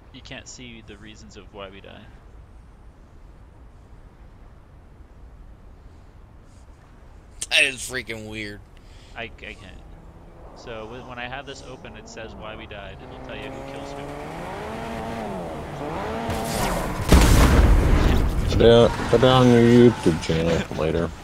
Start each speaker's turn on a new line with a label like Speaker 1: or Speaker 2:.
Speaker 1: You can't see the reasons of why we die.
Speaker 2: That is freaking weird.
Speaker 1: I can't. So when I have this open, it says why we died. It'll tell you who kills who.
Speaker 3: Put it on your YouTube channel later.